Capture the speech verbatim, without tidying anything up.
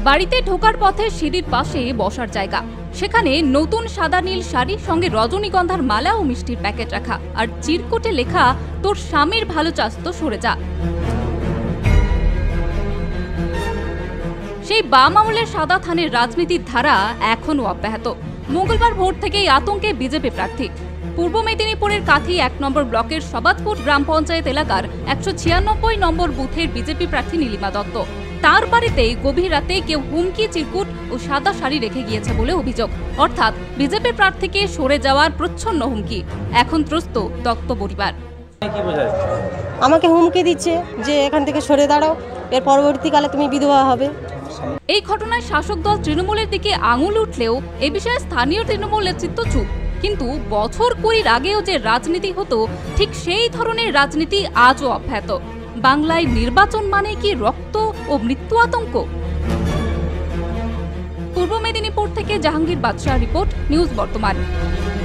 বাড়িতে ঢোকার পথে সিঁড়ির পাশে বসার জায়গা, সেখানে নতুন সাদা নীল শাড়ির সঙ্গে রজনীগন্ধার মালা ও মিষ্টির প্যাকেট রাখা, আর চিরকুটে লেখা তোর স্বামীর ভালো চাস তো সরে যা। সেই বাম আমলের সাদা থানের রাজনীতির ধারা এখনো অব্যাহত। মঙ্গলবার ভোর থেকেই আতঙ্কে বিজেপি প্রার্থী। পূর্ব মেদিনীপুরের কাথি এক নম্বর ব্লকের সবাদপুর গ্রাম পঞ্চায়েত এলাকার একশো ছিয়ানব্বই নম্বর বুথের বিজেপি প্রার্থী নীলিমা দত্ত। তার বাড়িতেই গভীর রাতে কেউ হুমকি, চিরকুট ও সাদা শাড়ি রেখে গিয়েছে বলে অভিযোগ। অর্থাৎ বিজেপি প্রার্থীকে সরে যাওয়ার প্রচ্ছন্ন হুমকি। এখন ত্রস্ত দত্ত পরিবার। আমাকে হুমকি দিচ্ছে যে এখান থেকে সরে দাঁড়াও, এর পরবর্তীকালে তুমি বিধবা হবে। এই ঘটনায় শাসক দল তৃণমূলের দিকে আঙুল উঠলেও এ বিষয়ে স্থানীয় তৃণমূল নেতৃত্ব চুপ। কিন্তু বছর কুড়ির আগেও যে রাজনীতি হতো, ঠিক সেই ধরনের রাজনীতি আজও অব্যাহত। বাংলায় নির্বাচন মানে কি রক্ত ও মৃত্যু আতঙ্ক? পূর্ব মেদিনীপুর থেকে জাহাঙ্গীর বাদশাহ রিপোর্ট, নিউজ বর্তমান।